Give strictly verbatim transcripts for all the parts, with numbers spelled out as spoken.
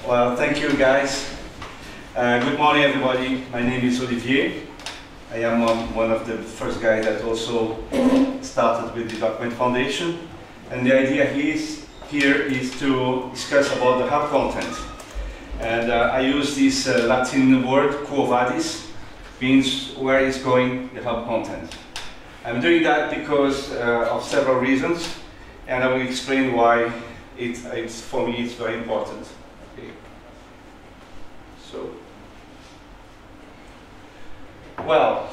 Well, thank you guys. Uh, good morning everybody. My name is Olivier. I am um, one of the first guys that also started with the Document Foundation. And the idea is, here is to discuss about the Hub content. And uh, I use this uh, Latin word, quo vadis, means where is going the Hub content. I'm doing that because uh, of several reasons, and I will explain why it, it's, for me it's very important. Okay. So, well,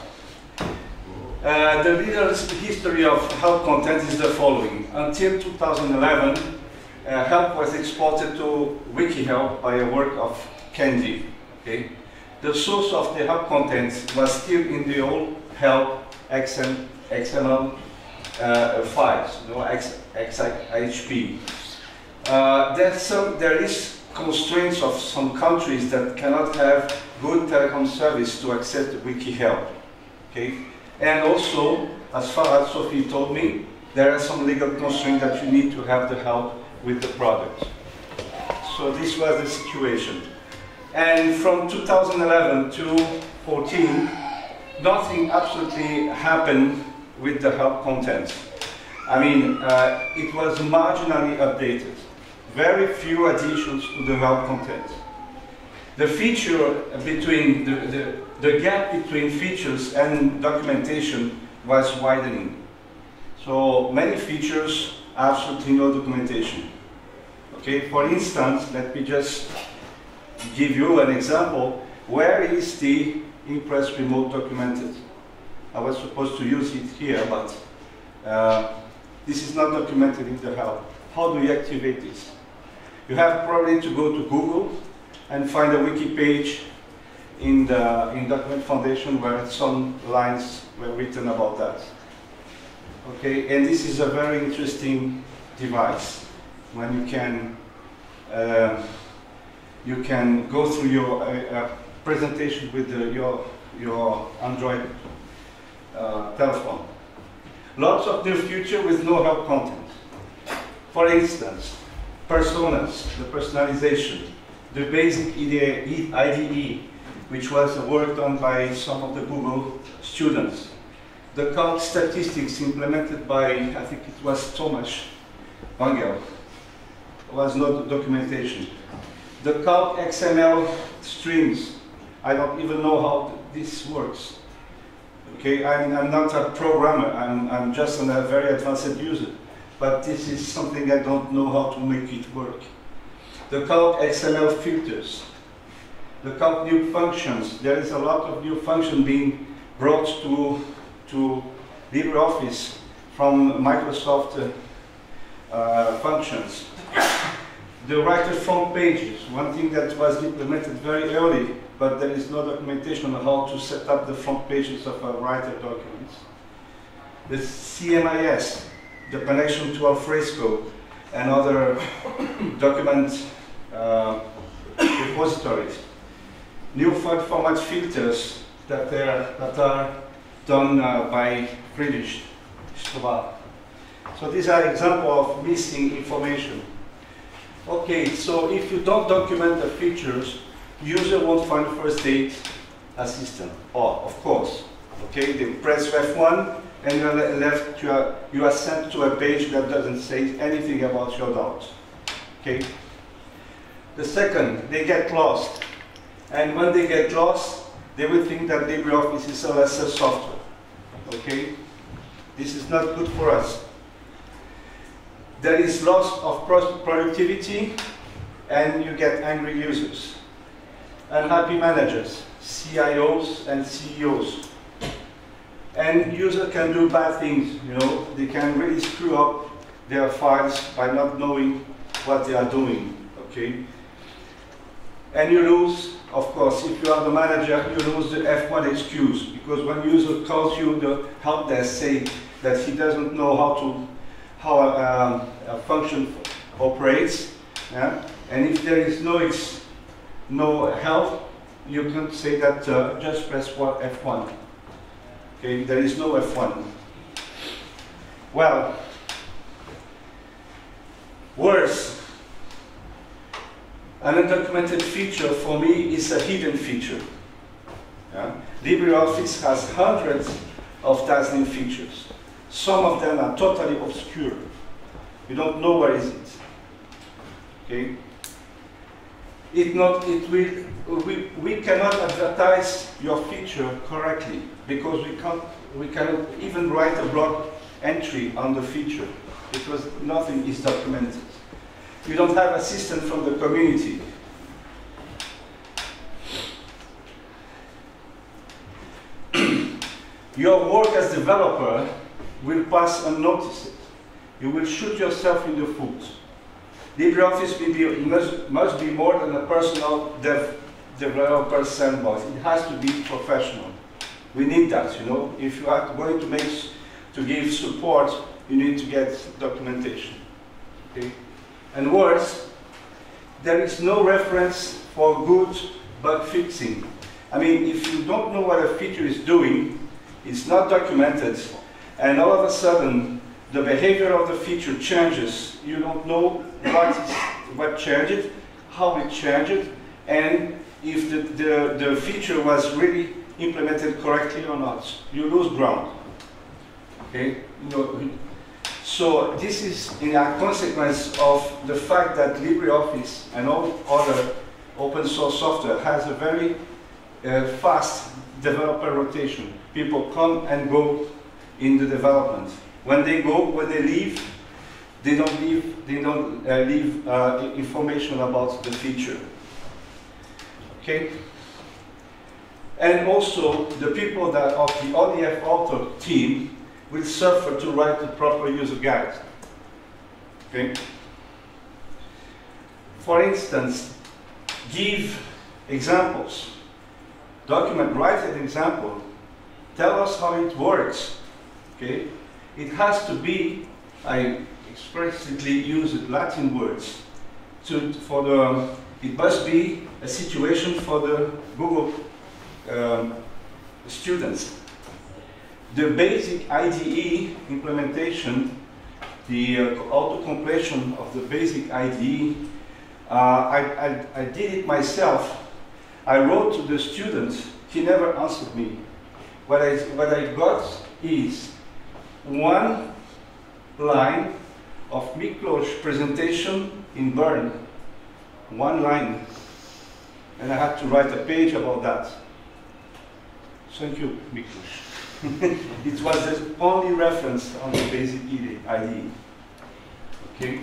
uh, the little history of Help content is the following. Until two thousand eleven, uh, Help was exported to WikiHelp by a work of Candy. Okay? The source of the Help content was still in the old Help X M L uh, files, you know, X H P. Uh, there's some, there is constraints of some countries that cannot have good telecom service to access the WikiHelp. Okay? And also, as far as Sophie told me, there are some legal constraints that you need to have the help with the product. So this was the situation. And from two thousand eleven to fourteen, nothing absolutely happened with the help content. I mean, uh, it was marginally updated. Very few additions to the help content. The feature between, the, the, the gap between features and documentation was widening. So many features, absolutely no documentation. Okay, for instance, let me just give you an example. Where is the Impress Remote documented? I was supposed to use it here, but uh, this is not documented in the help. How do you activate this? You have probably to go to Google and find a wiki page in the in Document Foundation where some lines were written about that. Okay, and this is a very interesting device when you can uh, you can go through your uh, uh, presentation with the, your your Android uh, telephone. Lots of new features with no help content. For instance, personas, the personalization, the basic I D E, which was a work done by some of the Google students. The calc statistics implemented by, I think it was Thomas Wangel, was not documentation. The calc X M L strings, I don't even know how this works. Okay, I'm, I'm not a programmer, I'm, I'm just a very advanced user. But this is something I don't know how to make it work. The calc X M L filters, the calc new functions. There is a lot of new function being brought to, to LibreOffice from Microsoft uh, uh, functions. The writer front pages, one thing that was implemented very early, but there is no documentation on how to set up the front pages of a writer documents. The C M I S, the connection to Alfresco and other document uh, repositories. New file format filters that are, that are done uh, by Friedrich Strohbach. So these are examples of missing information. Okay, so if you don't document the features, user won't find first aid assistant. Or, of course, okay, they press F one and you're left to a, you are sent to a page that doesn't say anything about your doubt. Okay. The second, they get lost, and when they get lost, they will think that LibreOffice is a lesser software. Okay. This is not good for us. There is loss of productivity, and you get angry users, unhappy managers, C I Os and C E Os. And users can do bad things, you know, they can really screw up their files by not knowing what they are doing, okay? And you lose, of course, if you are the manager, you lose the F one excuse, because when user calls you, the help desk say that he doesn't know how to, how a, um, a function operates, yeah? And if there is no, ex no help, you can say that uh, just press F one. Okay, there is no F one. Well, worse, An undocumented feature for me is a hidden feature. Yeah? LibreOffice has hundreds of dazzling features. Some of them are totally obscure. You don't know where is it. Okay? It not, it will, we, we cannot advertise your feature correctly because we can't, we cannot even write a blog entry on the feature because nothing is documented. You don't have assistance from the community. Your work as developer will pass unnoticed. You will shoot yourself in the foot. LibreOffice will be, must, must be more than a personal dev, developer sandbox. It has to be professional. We need that, you know. If you are going to make, to give support, you need to get documentation. Okay? And worse, there is no reference for good bug fixing. I mean, if you don't know what a feature is doing, it's not documented, and all of a sudden, the behavior of the feature changes. You don't know what, is, what changed, how it changed, and if the, the, the feature was really implemented correctly or not. You lose ground. Okay? You know, so this is in a consequence of the fact that LibreOffice and all other open source software has a very uh, fast developer rotation. People come and go in the development. When they go, when they leave, they don't leave, they don't uh, leave uh, information about the feature. Okay? And also, the people that of the O D F author team will suffer to write the proper user guide. Okay? For instance, give examples. Document, write an example. Tell us how it works. Okay? It has to be, I explicitly use Latin words. To, for the, it must be a situation for the Google um, students. The basic I D E implementation, the uh, auto-completion of the basic I D E, uh, I, I, I did it myself. I wrote to the student, he never answered me. What I, what I got is one line of Miklos presentation in Bern. One line. And I had to write a page about that. Thank you, Miklos. It was the only reference on the basic I D E. Okay?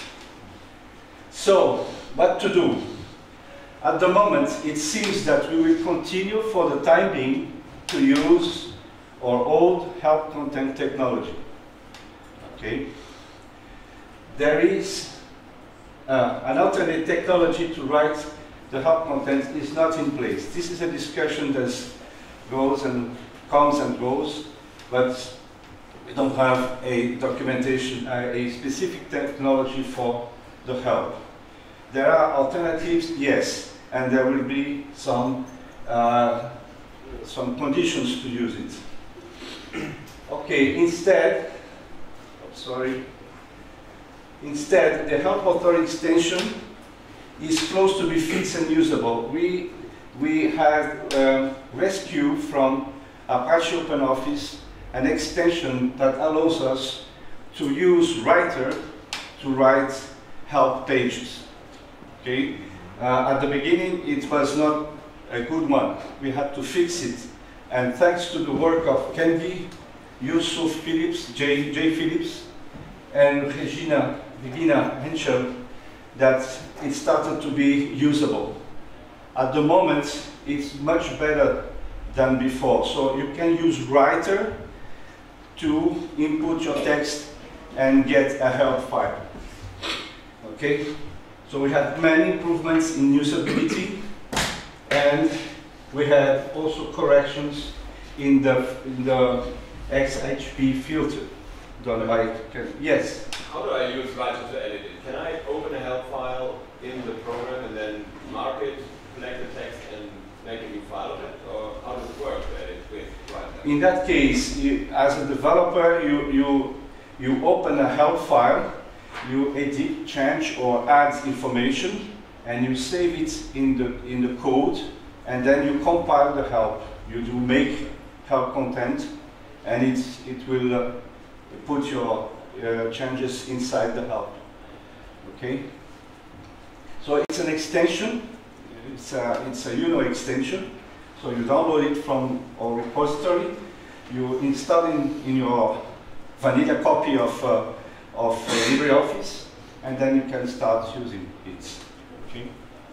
So, what to do? At the moment, it seems that we will continue for the time being to use our old help content technology. Okay? There is uh, an alternate technology to write the help content is not in place. This is a discussion that goes and comes and goes, but we don't have a documentation, uh, a specific technology for the help. There are alternatives, yes, and there will be some uh, some conditions to use it. Okay, instead, oh, sorry, instead the help author extension is close to be fixed and usable. We we have uh, rescued from Apache OpenOffice an extension that allows us to use Writer to write help pages. Okay, uh, at the beginning it was not a good one. We had to fix it, and thanks to the work of Kendi, Yusuf Phillips, Jay, Jay Phillips, and Regina, Regina Henschel, that it started to be usable. At the moment, it's much better than before. So you can use Writer to input your text and get a help file. Okay? So we had many improvements in usability, and we had also corrections in the, in the X H P filter done by, yes? How do I use Writer to edit it? Can I open a help file in the program and then mark it, select the text, and make a new file of it? Or how does it work to edit with Writer? In that case, you, as a developer, you, you, you open a help file, you edit, change, or add information, and you save it in the, in the code, and then you compile the help. You do make help content, and it, it will uh, put your uh, changes inside the help. Okay? So it's an extension. It's a, it's a Uno extension. So you download it from our repository. You install it in, in your vanilla copy of, uh, of uh, LibreOffice, and then you can start using it. Okay?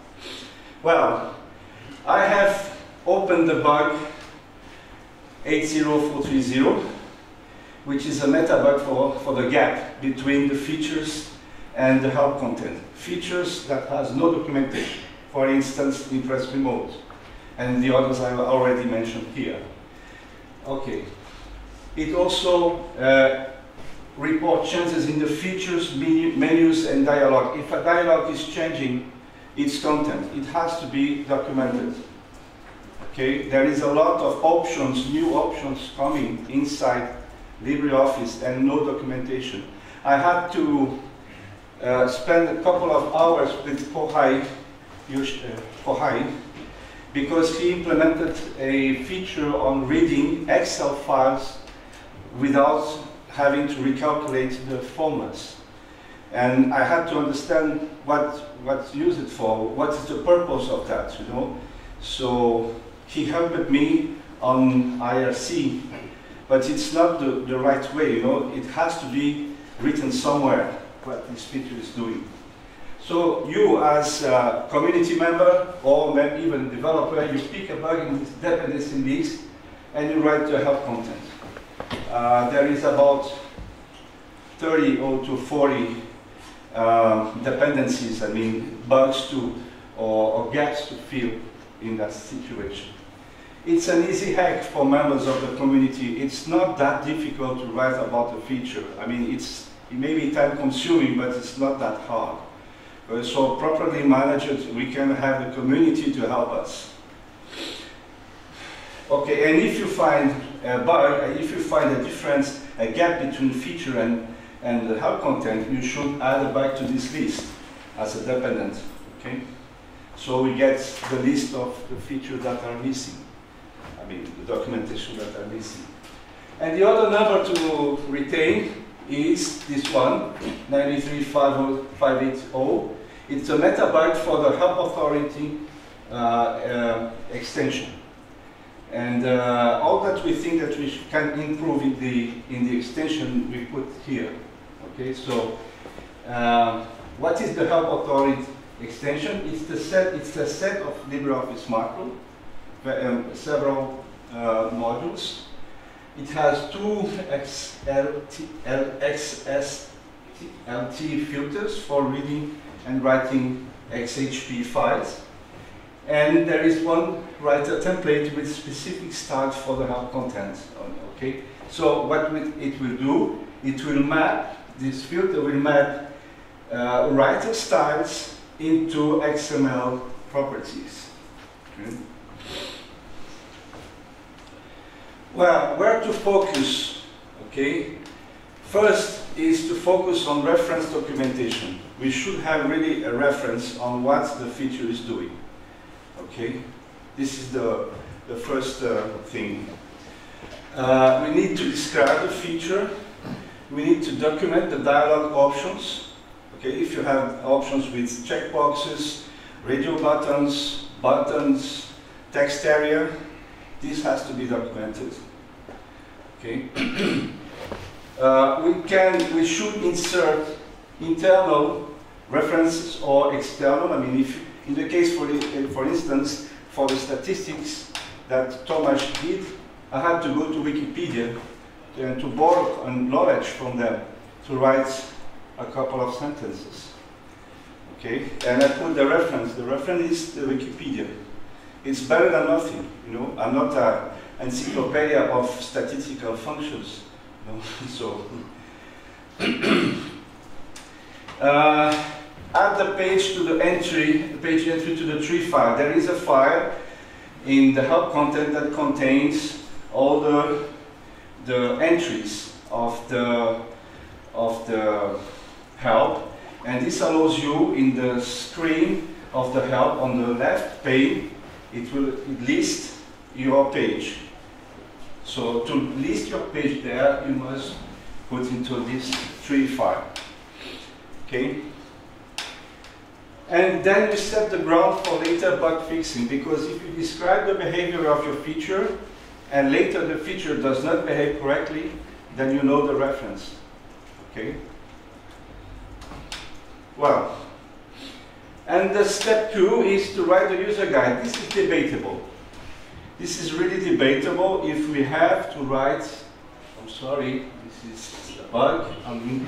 Well, I have opened the bug eight zero four three zero, which is a meta bug for, for the gap between the features and the help content. Features that has no documentation, for instance, Impress Remote, and the others I already mentioned here. Okay. It also uh, reports changes in the features, menu, menus, and dialog. If a dialog is changing its content, it has to be documented. Okay, there is a lot of options, new options coming inside LibreOffice and no documentation. I had to uh, spend a couple of hours with Kohai, Kohai because he implemented a feature on reading Excel files without having to recalculate the formulas. And I had to understand what, what to use it for, what is the purpose of that, you know. So he helped me on I R C, but it's not the, the right way, you know. It has to be written somewhere what this feature is doing. So you as a community member or maybe even a developer, you pick a bug in this dependency list and you write the help content. Uh, there is about thirty or to forty uh, dependencies, I mean bugs to or, or gaps to fill in that situation. It's an easy hack for members of the community. It's not that difficult to write about a feature. I mean, it's, it may be time consuming, but it's not that hard. Uh, so properly managed, we can have the community to help us. Okay, and if you find a bug, if you find a difference, a gap between feature and, and the help content, you should add it back to this list as a dependent, okay? So we get the list of the features that are missing. I mean, the documentation that are missing. And the other number to retain is this one, nine three five eight zero. It's a meta bug for the Help Authority uh, uh, extension. And uh, all that we think that we can improve in the, in the extension we put here. Okay, so uh, what is the Help Authority extension? It's the set, it's a set of LibreOffice macro, um, several uh, modules. It has two X L S L T filters for reading and writing X H P files. And there is one writer template with specific styles for the help content. Okay, so what it will do, it will map, this filter will map uh, writer styles into X M L properties. Okay. Well, where to focus? Okay, first is to focus on reference documentation. We should have really a reference on what the feature is doing. Okay, this is the, the first uh, thing. Uh, we need to describe the feature. We need to document the dialog options. Okay, if you have options with checkboxes, radio buttons, buttons, text area, this has to be documented. Okay. uh, we can, we should insert internal references or external. I mean, if in the case, for, for instance, for the statistics that Thomas did, I had to go to Wikipedia to, to borrow knowledge from them to write a couple of sentences. Okay, and I put the reference. The reference is the Wikipedia. It's better than nothing. You know, I'm not an encyclopedia of statistical functions. You know? So. uh, Add the page to the entry, the page entry to the tree file. There is a file in the help content that contains all the the entries of the of the help, and this allows you in the screen of the help on the left pane, it will list your page. So to list your page there, you must put into this tree file. Okay? And then we set the ground for later bug fixing, because if you describe the behavior of your feature and later the feature does not behave correctly, then you know the reference. Okay? Well, and the step two is to write the user guide. This is debatable. This is really debatable if we have to write, I'm sorry, this is a bug. I mean,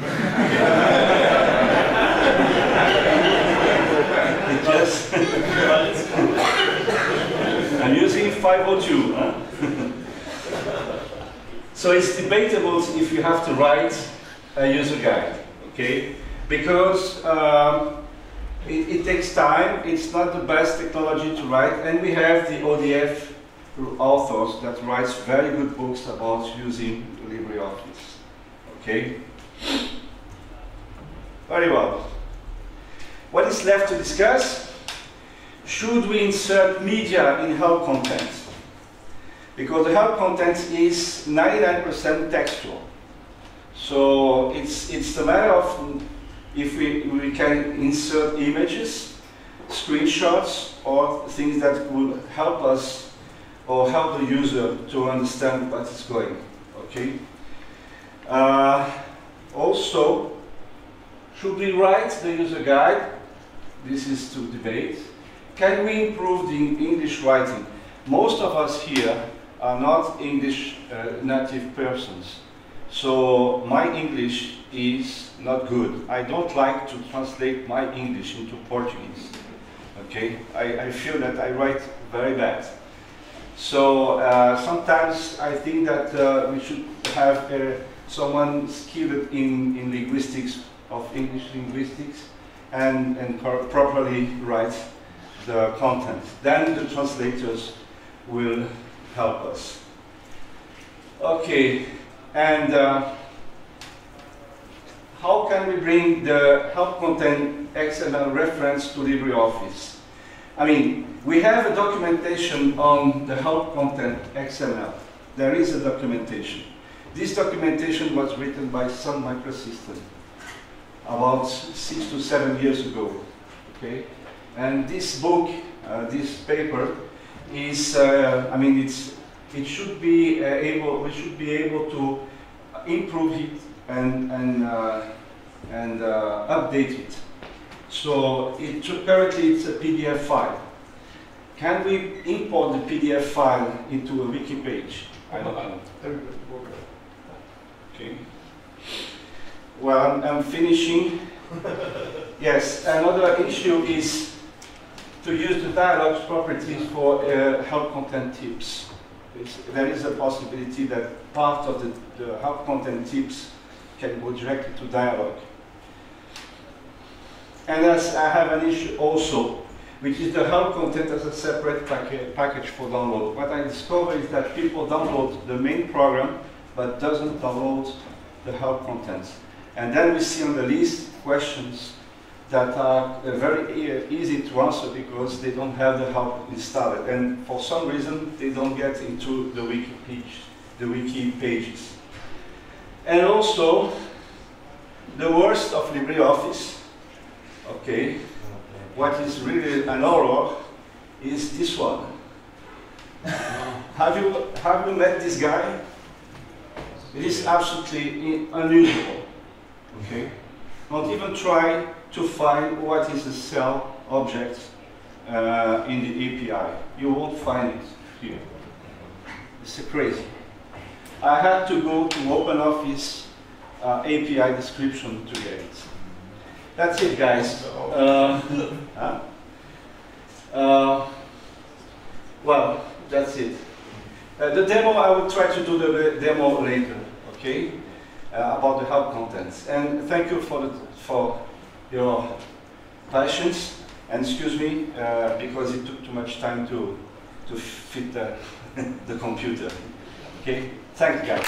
it just, I'm using five oh two. Huh? So it's debatable if you have to write a user guide, okay? Because um, it, it takes time, it's not the best technology to write, and we have the O D F authors that writes very good books about using LibreOffice, okay? Very well. What is left to discuss? Should we insert media in help content? Because the help content is ninety-nine percent textual. So it's, it's a matter of if we, we can insert images, screenshots, or things that will help us or help the user to understand what is going, okay? Uh, also, should we write the user guide? This is to debate. Can we improve the English writing? Most of us here are not English uh, native persons. So my English is not good. I don't like to translate my English into Portuguese. Okay? I, I feel that I write very bad. So uh, sometimes I think that uh, we should have uh, someone skilled in, in linguistics, of English linguistics, and, and properly write the content. Then the translators will help us. Okay, and uh, how can we bring the help content X M L reference to LibreOffice? I mean, we have a documentation on the help content X M L. There is a documentation. This documentation was written by Sun Microsystems about six to seven years ago. Okay, and this book, uh, this paper, is uh, I mean, it's it should be uh, able. We should be able to improve it and and uh, and uh, update it. So it, currently it's a P D F file. Can we import the P D F file into a wiki page? I don't know. Okay. Well, I'm, I'm finishing. Yes, another issue is to use the dialogues properties for uh, help content tips. It's, there is a possibility that part of the, the help content tips can go directly to dialogue. And as I have an issue also, which is the help content as a separate pack package for download. What I discovered is that people download the main program, but doesn't download the help content. And then we see on the list questions that are uh, very e easy to answer because they don't have the help installed. And for some reason, they don't get into the wiki page, the wiki pages. And also, the worst of LibreOffice, okay, what is really an horror is this one. have you have you met this guy? It is absolutely unusual. Okay, don't even try to find what is a cell object uh, in the A P I. You won't find it here. It's crazy. I had to go to OpenOffice uh, A P I description to get it. That's it, guys. Uh, huh? uh, well, that's it. Uh, the demo, I will try to do the demo later, okay? Uh, about the help contents. And thank you for, the, for your patience. And excuse me, uh, because it took too much time to, to fit the, the computer. Okay? Thanks, guys.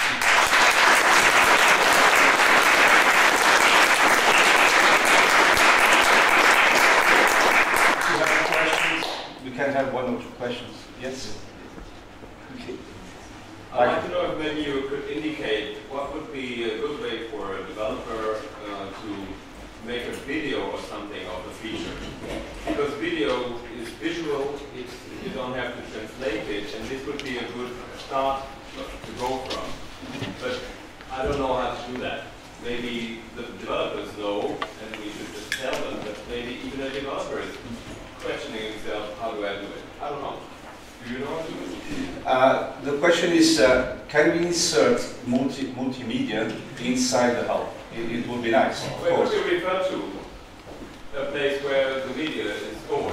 have one or two questions. Yes? Okay. I'd like to know if maybe you could indicate what would be a good way for a developer uh, to make a video or something of the feature. Because video is visual, it's, you don't have to translate it, and this would be a good start to go from. But I don't know how to do that. Maybe the developers know, and we should just tell them, but maybe even a developer is questioning himself, how do I do it? I don't know. Do you know how to do it? Uh, the question is, uh, can we insert multi multimedia inside the help? It, it would be nice, of Where course. would you refer to? A place where the media is stored?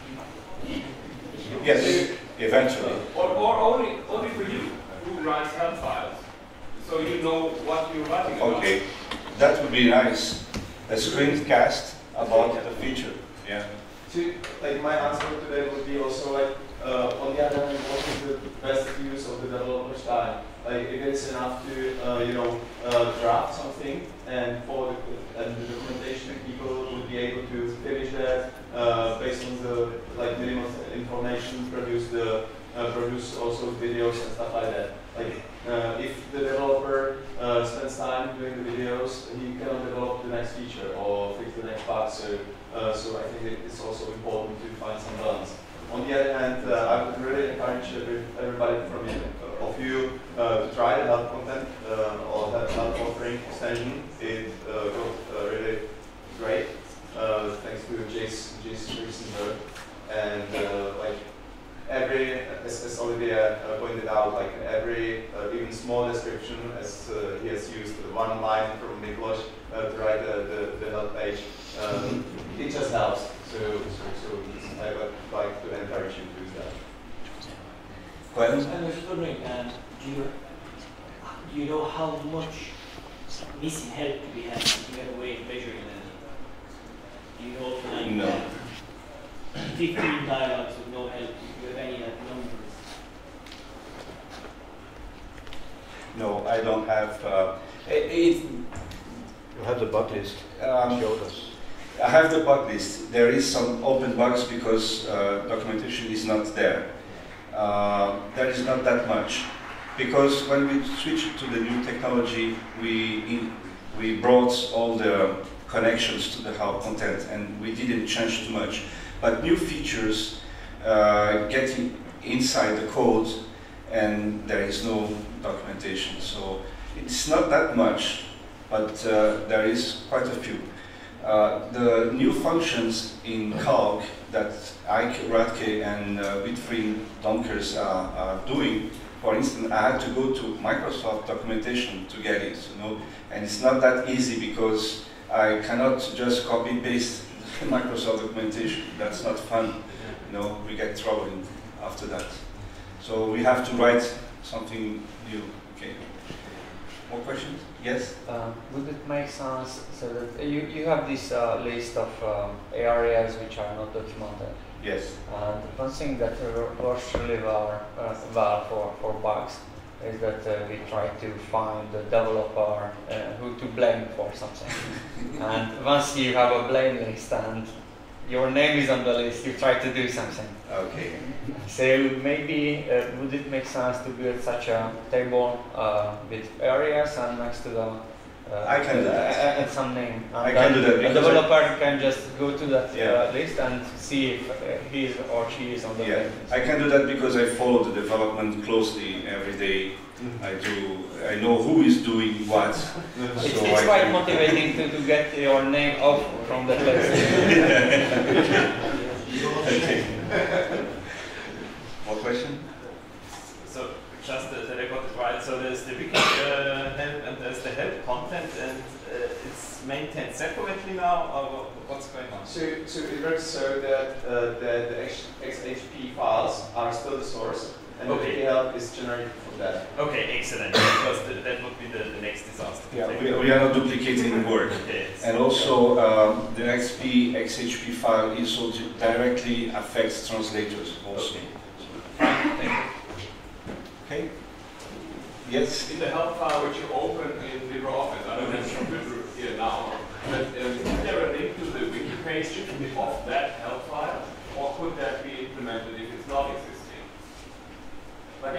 Yes, eventually. Or, or only, only for you, who writes help files. So you know what you're writing about. Okay, that would be nice. A screencast about the feature. Yeah. So, like my answer to that would be also like, uh, on the other hand, what is the best use of the developer's time? Like, if it's enough to, uh, you know, uh, draft something, and for the, and the documentation people would be able to finish that uh, based on the like minimum information, produce the uh, produce also videos and stuff like that. Like, uh, if the developer uh, spends time doing the videos, he cannot develop the next feature or fix the next bug. So, uh, so I think it's also important to find some balance. On the other hand, uh, I would really encourage every, everybody from you, uh, of you uh, to try the help content uh, or that help offering extension. It uh, got uh, really great, uh, thanks to Jace, Jace Riesenberg. And uh, like every, as, as Olivier uh, pointed out, like every uh, even small description, as uh, he has used one line from Miklos uh, to write the, the, the help page, um, it just helps. So, so, so I would like to encourage you to use that. Well, I was just wondering, um, do you do you know how much missing help do we have? Do you have a way of measuring that? Do you know if like no. uh, fifteen dialogues with no help? Do you have any like numbers? No, I don't have. Uh, it, it, You have the bug list. um, Showed us. I have the bug list. There is some open bugs because uh, documentation is not there. Uh, there is not that much. Because when we switched to the new technology, we, in, we brought all the connections to the help content and we didn't change too much. But new features uh, get in, inside the code and there is no documentation. So it's not that much, but uh, there is quite a few. Uh, the new functions in Calc that Ike Radke and uh, Wilfried Donkers are, are doing, for instance, I had to go to Microsoft documentation to get it, you know, and it's not that easy because I cannot just copy paste Microsoft documentation. That's not fun, you know. We get trouble after that. So we have to write something new. Okay. More questions? Yes? Uh, would it make sense so that you, you have this uh, list of um, areas which are not documented? Yes. And one thing that works really well, uh, well for, for bugs is that uh, we try to find the developer uh, who to blame for something. And once you have a blame list and your name is on the list, you try to do something. Okay. So maybe uh, would it make sense to build such a table uh, with areas and next to the uh, I can do that. uh, and some name. And I can do that A because developer can just go to that Yeah. uh, list and see if uh, he is or she is on the Yeah, list. I can do that because I follow the development closely every day. I do. I know who is doing what. It's, so it's I quite can- motivating to, to get your name off from that list. Okay. More question? So just uh, that I got it right. So there's the wiki uh, help and there's the help content, and uh, it's maintained separately now, or what's going on? So, so it works so that uh, the, the X H P files are still the source, and Okay. the wiki help is generated from that. Okay, excellent. Because the, that would be the, the next disaster. to Yeah, take. we, we are not duplicating work. Okay. And also, um, the X P X H P file also directly affects translators also. Okay. Thank you. Okay. Yes. In the help file which you open in LibreOffice, I don't have the computer here now, but um, is there a link to the wiki page of that help file, or could that be implemented if you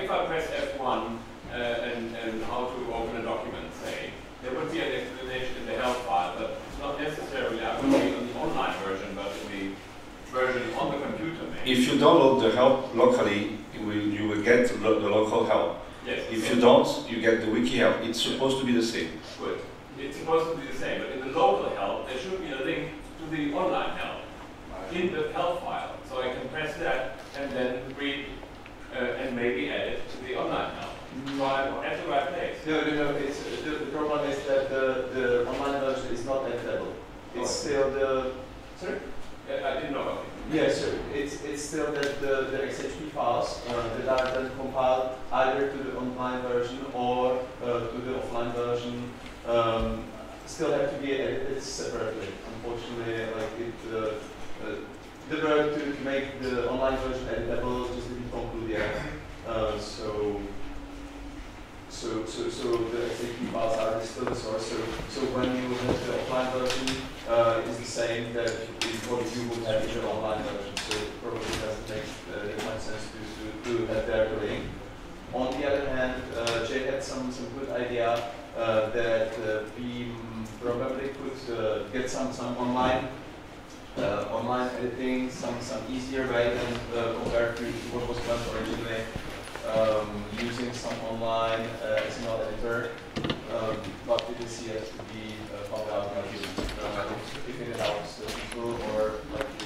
if I press F one uh, and, and how to open a document, say, there would be an explanation in the help file, but not necessarily I would be on the online version, but in the version on the computer maybe. If you download the help locally, you will, you will get the, lo the local help. Yes. If you don't, you get the wiki help. It's supposed to be the same. Good. It's supposed to be the same, but in the local help, there should be a link to the online help in the help file. So I can press that and then read uh, and maybe add it to the online help. So I'm at the right place. No, no, no. It's, the, the problem is that the, the online version is not editable. It's still the. Sorry? Uh, I didn't know about it. Yes, sir. It's it's still that the, the X H P files uh, that are then compiled either to the online version or uh, to the offline version um, still have to be edited separately. Unfortunately, like it, uh, uh, the work to, to make the online version editable just didn't conclude yet. Uh, so. So, so, so the X H P files are still the source. So, so when you have the offline version, uh, it's the same that is what you would have in the online version. So it probably doesn't make uh, that much sense to, to, to have there the link. On the other hand, uh, Jay had some, some good idea uh, that uh, we probably could uh, get some, some online uh, online editing, some, some easier way than uh, compared to what was planned originally. Um, using some online uh, X M L editor, um, but it is yet to be uh, found out maybe uh, if it helps the people or like